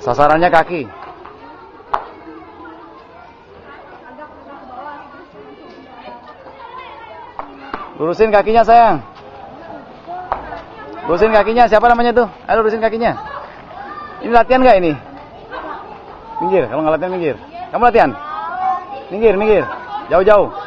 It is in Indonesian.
Sasarannya kaki. Lurusin kakinya sayang. Lurusin kakinya. Siapa namanya tuh? Ayo lurusin kakinya. Ini latihan nggak ini? Minggir. Kalau nggak latihan minggir. Kamu latihan? Minggir, minggir. Jauh-jauh.